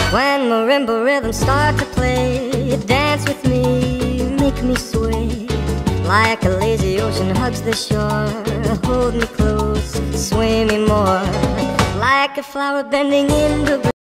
When marimba rhythms start to play, dance with me, make me sway. Like a lazy ocean hugs the shore, hold me close, sway me more. Like a flower bending in the breeze.